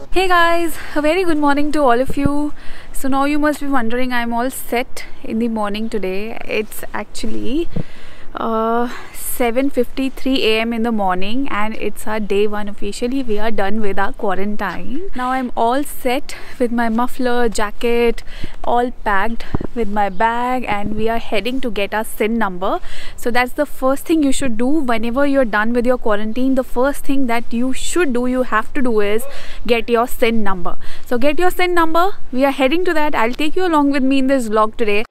Hey guys, a very good morning to all of you. So now you must be wondering, I'm all set in the morning today. It's actually 7:53 a.m. in the morning and it's our day one officially. We are done with our quarantine. Now I'm all set with my muffler, jacket, all packed with my bag, and we are heading to get our SIN number. So that's the first thing you should do whenever you're done with your quarantine. The first thing that you should do, you have to do, is get your SIN number. So get your SIN number. We are heading to that. I'll take you along with me in this vlog today.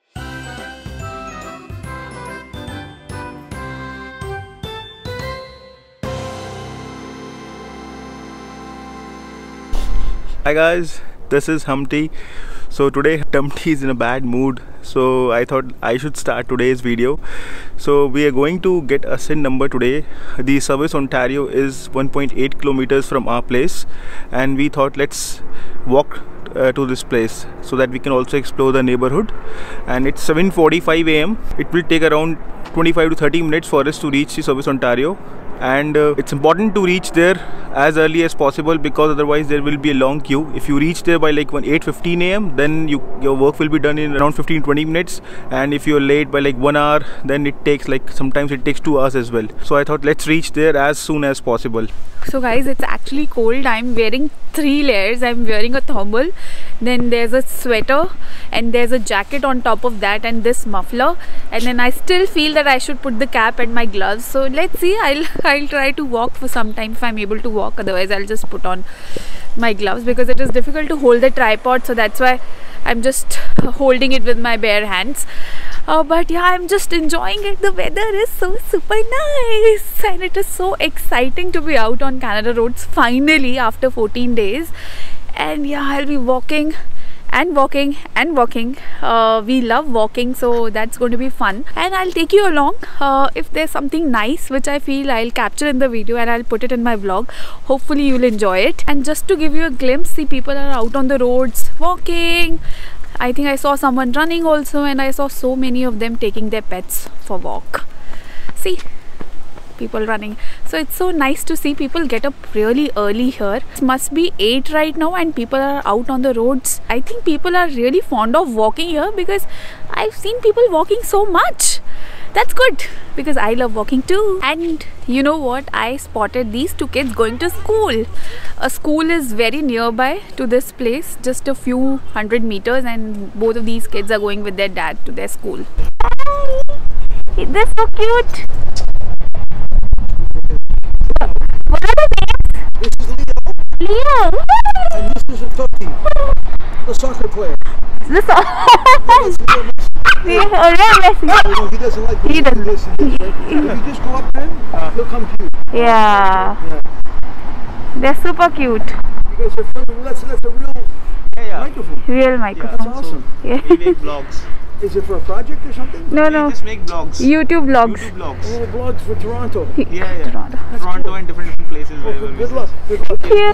Hi guys, this is Humpty. So today Humpty is in a bad mood, so I thought I should start today's video. So we are going to get a SIN number today. The Service Ontario is 1.8 kilometers from our place, and we thought let's walk to this place so that we can also explore the neighborhood. And it's 7:45 a.m. It will take around 25 to 30 minutes for us to reach the Service Ontario. And it's important to reach there as early as possible, because otherwise there will be a long queue. If you reach there by like 8:15 a.m. then your work will be done in around 15-20 minutes, and if you're late by like 1 hour, then it takes sometimes it takes 2 hours as well. So I thought let's reach there as soon as possible. So guys, it's actually cold. I'm wearing 3 layers. I'm wearing a thermal, then there's a sweater, and there's a jacket on top of that, and this muffler, and then I still feel that I should put the cap and my gloves. So let's see. I'll try to walk for some time if I'm able to walk. Otherwise I'll just put on my gloves, because it is difficult to hold the tripod, so that's why I'm just holding it with my bare hands. But yeah, I'm just enjoying it. The weather is so super nice, and it is so exciting to be out on Canada roads finally after 14 days. And yeah, I'll be walking and walking and walking. We love walking, so that's going to be fun, and I'll take you along. If there's something nice which I feel, I'll capture in the video and I'll put it in my vlog. Hopefully you'll enjoy it. And just to give you a glimpse, see, people are out on the roads walking. I think I saw someone running also, and I saw so many of them taking their pets for walk. See, people running. So it's so nice to see people get up really early here. It must be 8 right now and people are out on the roads. I think people are really fond of walking here, because I've seen people walking so much. That's good, because I love walking too. And you know what? I spotted these 2 kids going to school. A school is very nearby to this place, just a few hundred meters, and both of these kids are going with their dad to their school. Hi! They're so cute! What are the names? This is Leo. Leo! And this is Totti, the soccer player. The soccer. No, he doesn't like He doesn't. this and this, right? If you just go up to him, he'll come to you. Yeah. They're super cute. You guys are filming. That's a real microphone. Real microphone. That's awesome. Yeah. We make vlogs. Is it for a project or something? No, We no. just make vlogs. YouTube vlogs. YouTube vlogs. Oh, vlogs for Toronto. Yeah. Toronto. Toronto cool. and different places. Oh, wherever we good visit. luck. Good luck. Cute.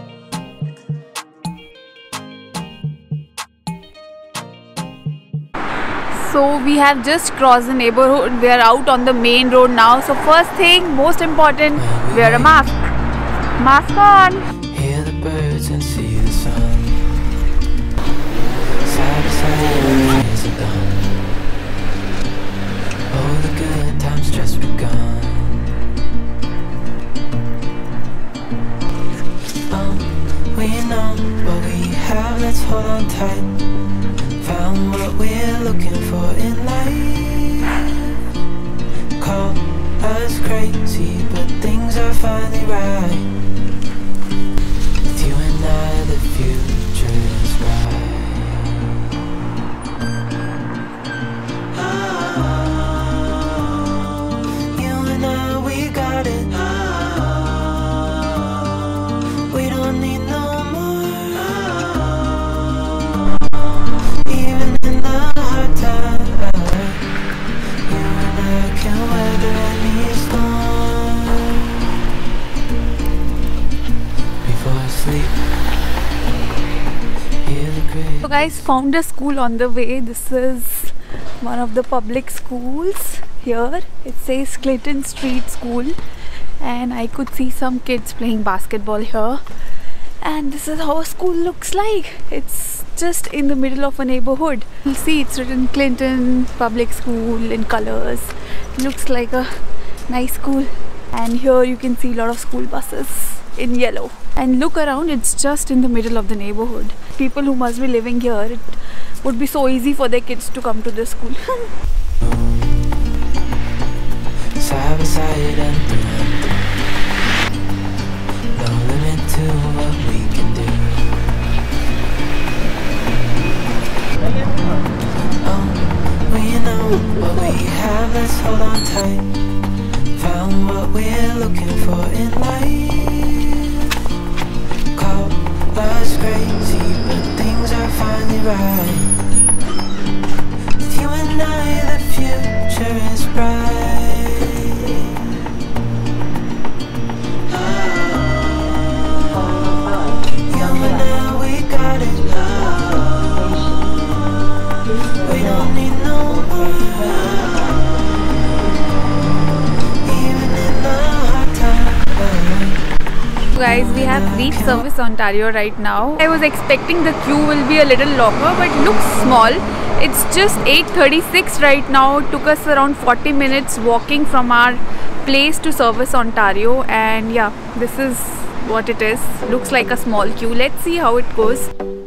So we have just crossed the neighborhood. We are out on the main road now. So first thing, most important, wear a mask. Mask on. Hear the birds and see the sun. Side by side, our days are done. Oh, the good times just begun. We know what we have, let's hold on tight. Found what we're looking for in life. Call us crazy, but things are finally right. With you and I, the future is bright. Oh, you and I, we got it. Oh, we don't need no more. Oh, even in the hard times, you and I can weather any storm. Before I sleep, hear the great. So guys, found a school on the way. This is one of the public schools here. It says Clayton Street School, and I could see some kids playing basketball here. And this is how a school looks like. It's just in the middle of a neighborhood. You'll see it's written Clinton Public School in colors. Looks like a nice school. And here you can see a lot of school buses in yellow. And look around, it's just in the middle of the neighborhood. People who must be living here, it would be so easy for their kids to come to this school. Side by side and no limit to what we can do. Oh, we know what we have, let's hold on tight. Found what we're looking for in life. Call us crazy, but things are finally right. With you and I, the future is bright. Young and now we got it. We don't need no one. Even in the hard times. Guys, we have reached Service Ontario right now. I was expecting the queue will be a little longer, but looks small. It's just 8:36 right now. It took us around 40 minutes walking from our place to Service Ontario, and yeah, this is what it is. Looks like a small queue. Let's see how it goes.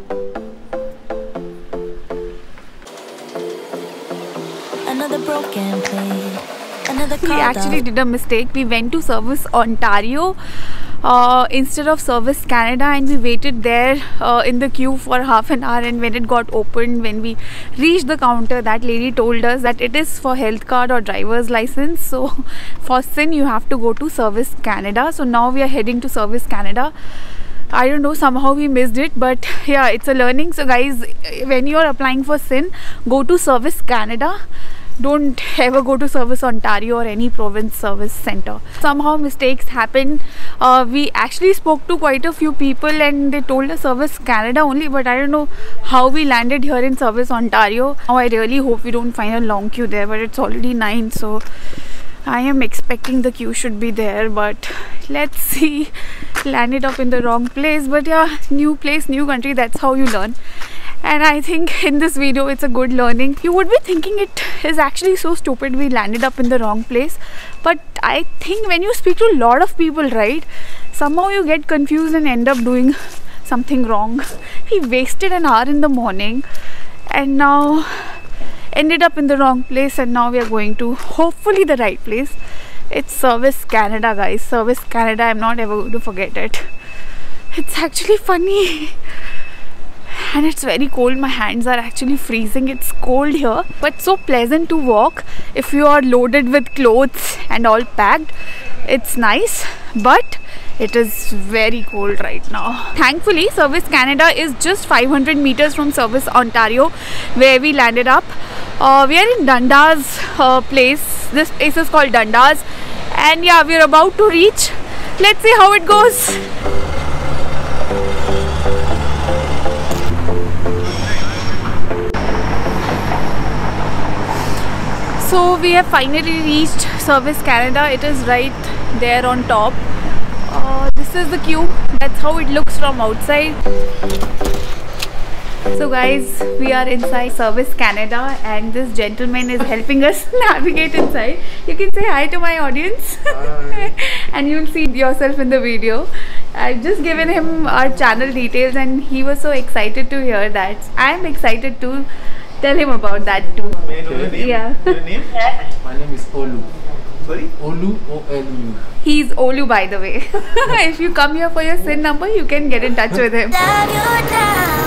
Another broken plate, another We actually did a mistake. We went to Service Ontario instead of Service Canada, and we waited there in the queue for half an hour. And when it got opened, when we reached the counter, that lady told us that it is for health card or driver's license. So for SIN you have to go to Service Canada. So now we are heading to Service Canada. I don't know, somehow we missed it, but yeah, it's a learning. So guys, when you are applying for SIN, go to Service Canada. Don't ever go to Service Ontario or any province service center. Somehow mistakes happen. We actually spoke to quite a few people and they told us Service Canada only, but I don't know how we landed here in Service Ontario. Now I really hope we don't find a long queue there, but it's already 9, so I am expecting the queue should be there, but let's see. Landed up in the wrong place, but yeah, new place, new country, that's how you learn. And I think in this video it's a good learning. You would be thinking it is actually so stupid we landed up in the wrong place, but I think when you speak to a lot of people, right, somehow you get confused and end up doing something wrong. We wasted an hour in the morning and now ended up in the wrong place, and now we are going to hopefully the right place. It's Service Canada, guys. Service Canada, I'm not ever going to forget it. It's actually funny. And it's very cold. My hands are actually freezing. It's cold here, but so pleasant to walk if you are loaded with clothes and all packed. It's nice, but it is very cold right now. Thankfully, Service Canada is just 500 meters from Service Ontario, where we landed up. We are in Dundas place. This place is called Dundas, and yeah, we are about to reach. Let's see how it goes. So we have finally reached Service Canada. It is right there on top. This is the queue. That's how it looks from outside. So guys, we are inside Service Canada and this gentleman is helping us navigate inside. You can say hi to my audience. And you'll see yourself in the video. I've just given him our channel details and he was so excited to hear that. I'm excited to tell him about that too. May I know your name? Yeah. Your name? My name is Olu. Sorry? Olu, O-L-U. He's Olu, by the way. If you come here for your SIN number, you can get in touch with him. love you now.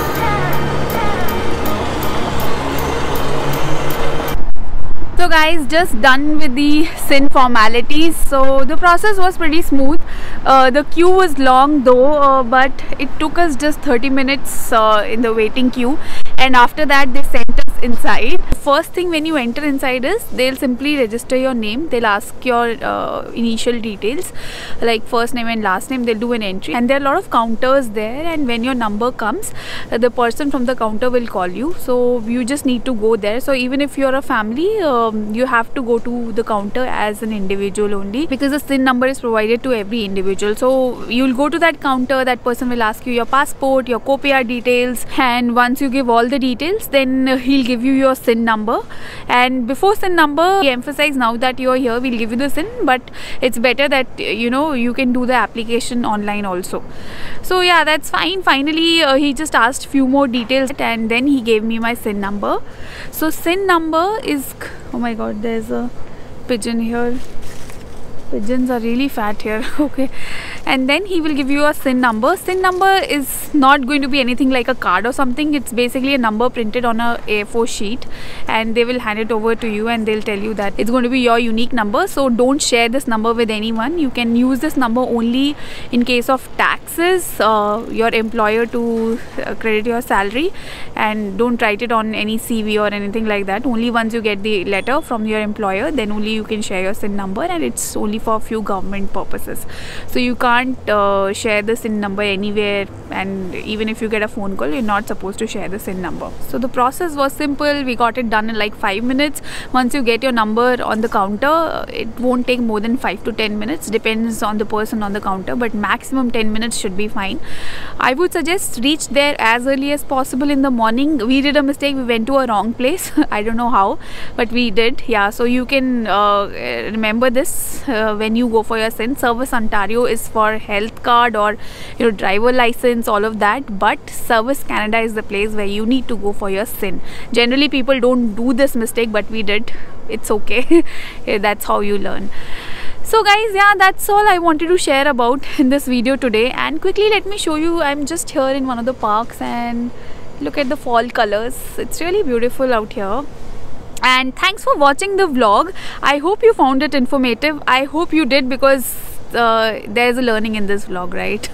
So guys, just done with the SIN formalities. So the process was pretty smooth. The queue was long though, but it took us just 30 minutes in the waiting queue, and after that they sent us inside. First thing when you enter inside is they'll simply register your name. They'll ask your initial details like first name and last name. They'll do an entry, and there are a lot of counters there, and when your number comes, the person from the counter will call you. So you just need to go there. So even if you're a family, you have to go to the counter as an individual only, because the SIN number is provided to every individual. So you'll go to that counter, that person will ask you your passport, your COPR details, and once you give all the details, then he'll give you your SIN number. And before SIN number, we emphasize now that you're here, we'll give you the SIN, but it's better that you can do the application online also. So yeah, that's fine. Finally he just asked few more details, and then he gave me my SIN number. So SIN number is, oh my god, there's a pigeon here. Pigeons are really fat here. Okay, and then he will give you a SIN number. SIN number is not going to be anything like a card or something. It's basically a number printed on a A4 sheet, and they will hand it over to you, and they'll tell you that it's going to be your unique number. So don't share this number with anyone. You can use this number only in case of taxes, your employer to credit your salary, and don't write it on any CV or anything like that. Only once you get the letter from your employer, then only you can share your SIN number, and it's only for a few government purposes. So you can't share the SIN number anywhere, and even if you get a phone call, you're not supposed to share the SIN number. So the process was simple. We got it done in like 5 minutes. Once you get your number on the counter, it won't take more than 5 to 10 minutes, depends on the person on the counter, but maximum 10 minutes should be fine. I would suggest reach there as early as possible in the morning. We did a mistake, we went to a wrong place. I don't know how, but we did. Yeah, so you can remember this when you go for your SIN. Service Ontario is for health card or driver license, all of that, but Service Canada is the place where you need to go for your SIN. Generally people don't do this mistake, but we did. It's okay. That's how you learn. So guys, yeah, that's all I wanted to share about in this video today. And quickly let me show you, I'm just here in one of the parks, and look at the fall colors. It's really beautiful out here. And thanks for watching the vlog. I hope you found it informative. I hope you did, because there's a learning in this vlog, right?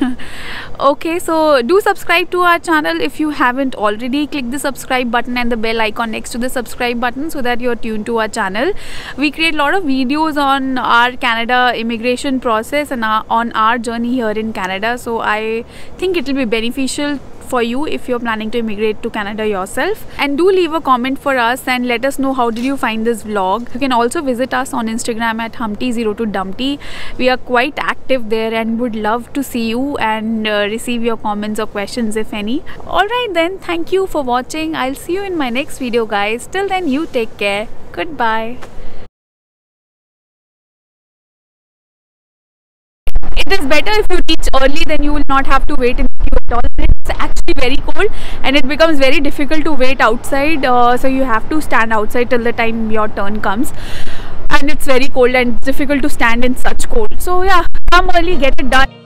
Okay, so do subscribe to our channel if you haven't already. Click the subscribe button and the bell icon next to the subscribe button so that you're tuned to our channel. We create a lot of videos on our Canada immigration process and on our journey here in Canada. So I think it will be beneficial for you if you're planning to immigrate to Canada yourself. And do leave a comment for us and let us know how did you find this vlog. You can also visit us on Instagram at Humpty02Dumpty. We are quite active there and would love to see you and receive your comments or questions if any. Alright then, thank you for watching. I'll see you in my next video, guys. Till then, you take care. Goodbye. It is better if you reach early, then you will not have to wait in the queue at all. It's actually very cold and it becomes very difficult to wait outside, so you have to stand outside till the time your turn comes, and it's very cold and it's difficult to stand in such cold. So yeah, come early, get it done.